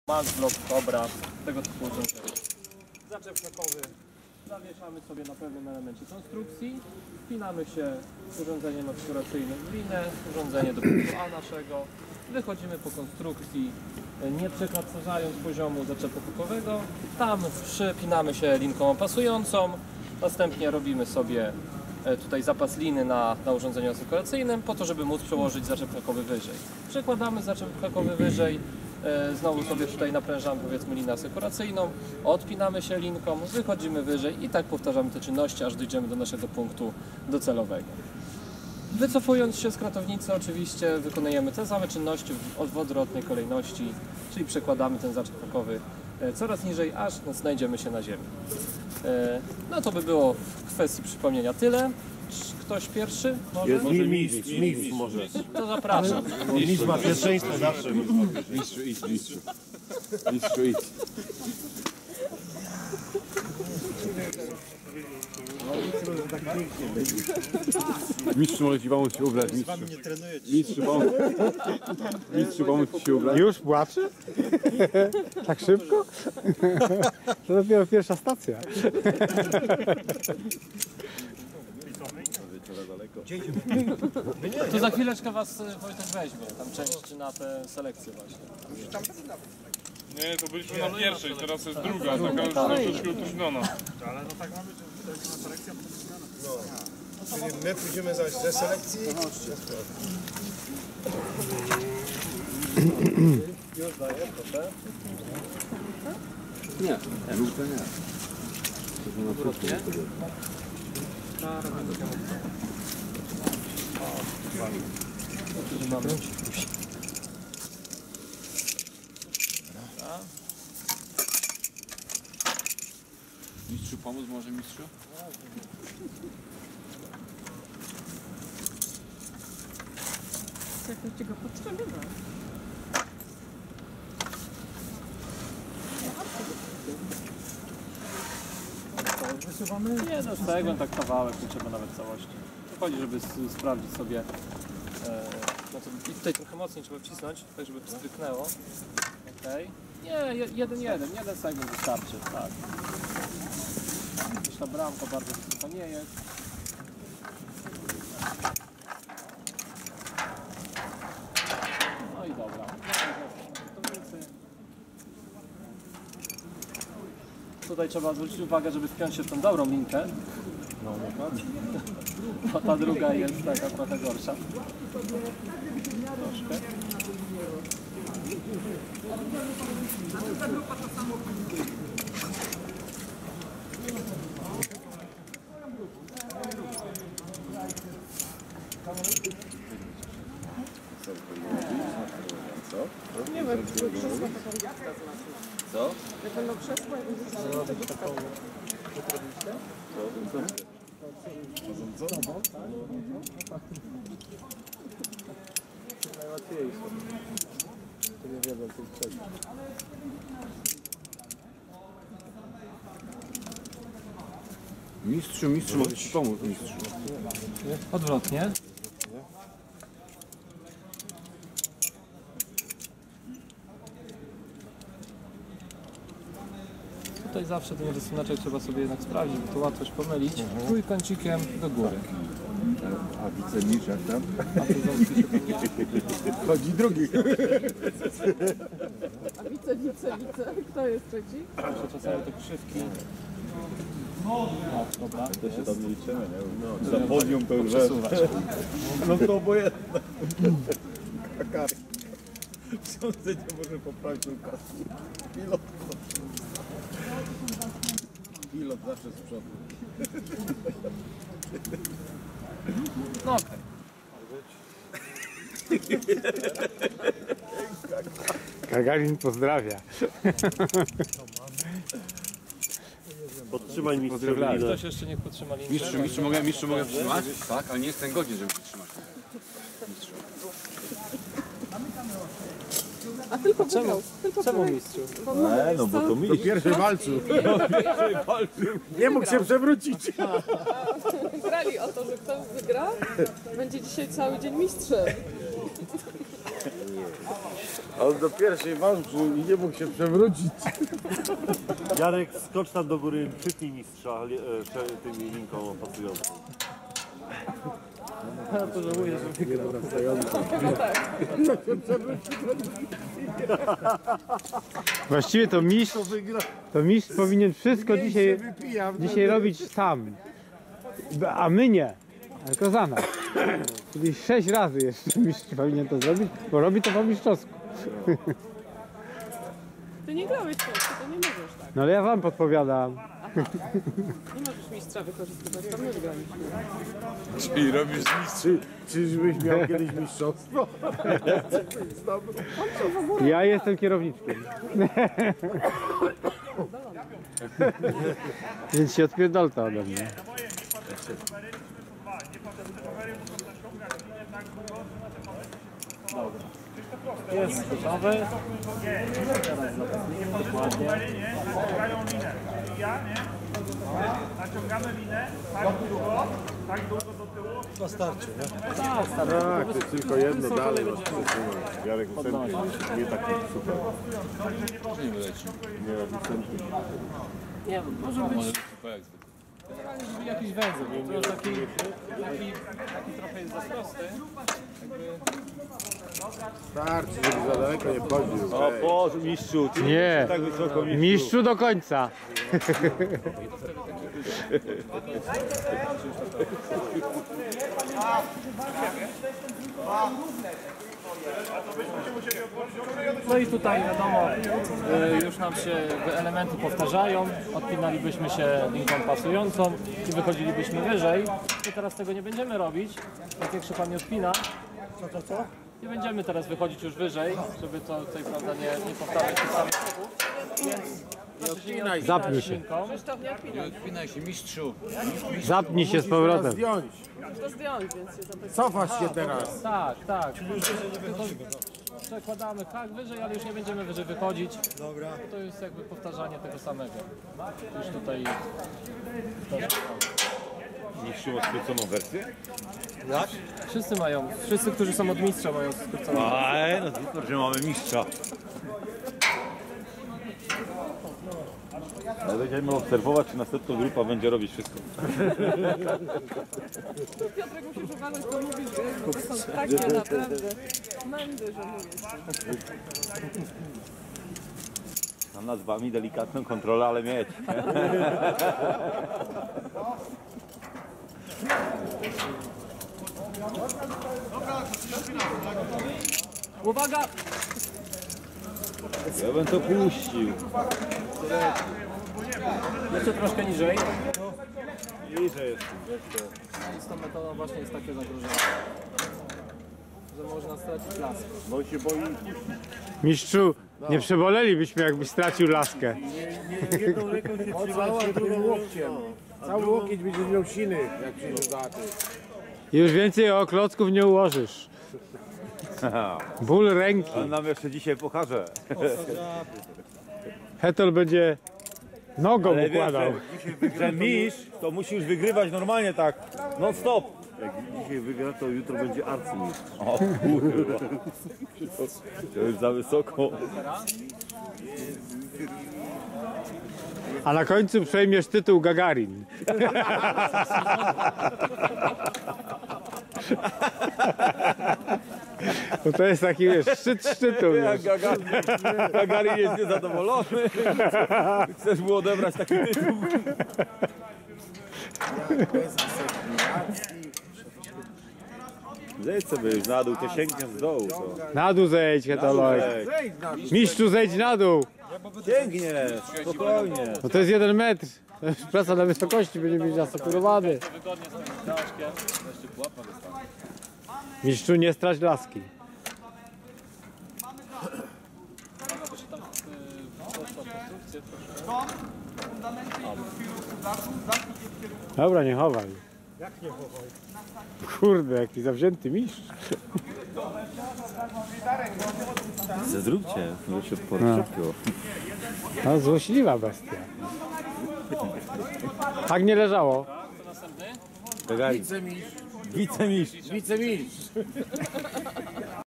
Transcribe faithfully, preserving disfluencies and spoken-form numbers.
Max, Block, Cobra, tego typu urządzenia. Zaczep hakowy zawieszamy sobie na pewnym elemencie konstrukcji, wpinamy się urządzeniem eksploracyjnym w linę, urządzenie do punktu A naszego, wychodzimy po konstrukcji, nie przekraczając poziomu zaczepu hakowego, tam przypinamy się linką opasującą, następnie robimy sobie tutaj zapas liny na, na urządzeniu asekuracyjnym po to, żeby móc przełożyć zaczep hakowy wyżej. Przekładamy zaczep hakowy wyżej, znowu sobie tutaj naprężamy powiedzmy linę asekuracyjną, odpinamy się linką, wychodzimy wyżej i tak powtarzamy te czynności, aż dojdziemy do naszego punktu docelowego. Wycofując się z kratownicy oczywiście wykonujemy te same czynności w odwrotnej kolejności, czyli przekładamy ten zaczep hakowy coraz niżej, aż znajdziemy się na ziemi. No to by było w kwestii przypomnienia tyle. Ktoś pierwszy? Może? Jest mistrz, mistrz może. To zapraszam. Mistrz ma pierwszeństwo zawsze. Mistrzu, idź, mistrzu. Mistrzu, idź. Mistrzu, może ci pomóc się ubrać, mistrzu. Mistrzu, pomóc. Mistrzu, pomóc ci się ubrać. Już płacze? Tak szybko? To dopiero pierwsza stacja. To za chwileczkę was Wojtek weźmie, tam część na tę selekcję właśnie. Nie, to byliśmy na pierwszej, teraz jest druga, taka już troszeczkę utrudniona. Ale no tak ma być, to jest na selekcja, potem zmiana. No. Czyli my pójdziemy zaś ze selekcji. Już daję, proszę. Nie, lupę nie. Odwrotnie. Mamy. Mistrzu, pomóc może mistrzu? Jak ci go potrzebował. Wysuwamy? Nie, no segment, tak kawałek, nie trzeba nawet całości. Chodzi, żeby sprawdzić sobie, e, no to i tutaj trochę mocniej trzeba wcisnąć, tak żeby stryknęło. Okej. Nie, jeden, jeden, jeden segment wystarczy, tak. Już ta bramka bardzo wysoka nie jest. No i dobra. Tutaj trzeba zwrócić uwagę, żeby wpiąć się w tą dobrą linkę. No, dokładnie. Bo ta druga jest taka trochę gorsza. Troszkę. Co? Nie wiem, czy krzesła to tam Co? jak będą krzesła, jak będą krzesła, to będzie taka. Najłatwiejsze. To nie wiedzą, co jest trzeba. Mistrzu, mistrzu, mogę ci pomóc, mistrzu. Odwrotnie. Tutaj zawsze ten rysunaczek trzeba sobie jednak sprawdzić, bo to łatwo się pomylić. Trójkącikiem do góry. A wicemistrz jak tam? A tu ząbki się tam Chodzi drugi. A wice, wice, wice. Kto jest trzeci? Muszę czasami te krzywki. O, dobra. To się tam nie liczymy, nie? No, Za podium to już przesuwać. No to obojętne. Kakar. Ksiądze nie może poprawić tą kasę. Pilot. Pilot zawsze z przodu. No okej. Gagarin pozdrawia. Podtrzymaj mistrz. Ktoś jeszcze niech podtrzyma linię. Mistrzu, mistrzu, mogę, mistrzu, mogę przytrzymać? Tak, ale nie jestem godzien, żeby przytrzymać. Mistrzu. A tylko Czemu? wygrał. Tylko Czemu wygrał. mistrzu? E, no bo to To mistrz. pierwszy walczył. Nie mógł się przewrócić. Grali o to, że kto wygra, będzie dzisiaj cały dzień mistrzem. On do pierwszej walczył i nie mógł się przewrócić. Jarek, skocz tam do góry, przytnij mistrza li- e, tymi linką pasującą. Ja to żałuję, że wygrał. Właściwie to mistrz, to mistrz powinien wszystko dzisiaj, dzisiaj robić sam. A my nie, tylko za nas. Czyli sześć razy jeszcze mistrz powinien to zrobić, bo robi to po mistrzowsku. Ty nie grałeś w Polsce, to nie możesz tak. No ale ja wam podpowiadam. Nie możesz mistrza wykorzystywać, to my graliśmy. Czyli robisz Czy, czyżbyś miał kiedyś mistrzostwo? Ja jestem kierowniczkiem. Więc się odpierdolta ode mnie. Jest gotowy. Teraz zapasnikiem dokładnie. naciągamy linę tak długo, tak długo do tyłu. Tak, to jest tylko jedno dalej. masz przesunąć. Jarek, następny nie taki super. Nie wyleci. Nie, następny. Nie, może być jakiś węzeł, to już taki, taki, taki trochę jest za prosty. Starczy, żeby za daleko nie chodził. O Boże, mistrzu, ty Nie, tak wysoko, mistrzu. mistrzu do końca. No i tutaj wiadomo, y, już nam się elementy powtarzają, odpinalibyśmy się linką pasującą i wychodzilibyśmy wyżej. My teraz tego nie będziemy robić, tak jak się pan nie odpina. Co, co, co? Nie będziemy teraz wychodzić już wyżej, żeby to tutaj prawda, nie, nie powtarzać tych samych kroków. Więc proszę się nie odpinać Zapnij się. linką. Krzysztof, nie odpinaj. Odpinaj się, mistrzu. Zapnij się z powrotem. Zdjąć. To zdjąć, więc się zapytaj. Cofasz się teraz. Tak, tak. Tylko przekładamy tak wyżej, ale już nie będziemy wyżej wychodzić. Dobra. To jest jakby powtarzanie tego samego. Już tutaj... Mistrzu ma skróconą wersję? Wszyscy mają, wszyscy, którzy są od mistrza mają skróconą. Aj, no super, że mamy mistrza. Ale będziemy obserwować, czy następna grupa będzie robić wszystko. Piotrek, musisz uważać, co mówisz, wiesz, bo to są takie naprawdę mędy, że mówisz. Mam nad wami delikatną kontrolę, ale mieć. Uwaga! Ja bym to puścił. Jeszcze troszkę niżej. Niżej jest. I z tą metodą właśnie jest takie zagrożenie, że można stracić las. Bo się boi. Mistrzu, nie przebolelibyśmy, jakbyś stracił laskę. Jedną ręką się trzymał, a drugą łokciem. Cały łokieć będzie miał siny, jak przyjdzie do chaty. Już więcej o klocków nie ułożysz. Ból ręki. On nam jeszcze dzisiaj pokaże. Hetol będzie nogą Ale wiesz, układał. że, że mistrz to musi już wygrywać normalnie tak non stop. Jak dzisiaj wygra, to jutro będzie arcymistrz. O kurwa. To już za wysoko. A na końcu przejmiesz tytuł Gagarin. Bo to jest taki, wiesz, szczyt szczytu. Jak Wiesz. Gagarin, Gagarin jest niezadowolony. Chcesz mu odebrać taki tytuł. Zejdź sobie już na dół, to sięgniesz z dołu. To. Na dół zejdź, Hetolek. Zejdź. Mistrzu, zejdź na dół. Sięgniesz, spokojnie. No to jest jeden metr. To jest praca na wysokości, będzie być asekurowany. Wygodnie z tym daszkiem. Jeszcze pułapka wystawia. Mistrzu, nie strać laski. To się tam poszła konstrukcję troszkę. Dobra, nie chowaj. Jak nie chowaj? Kurde, jaki zawzięty mistrz. Zróbcie, no się porozczepiło. No, złośliwa bestia. Tak nie leżało. To następny. Gagarin. Wicemistrz. Wicemistrz.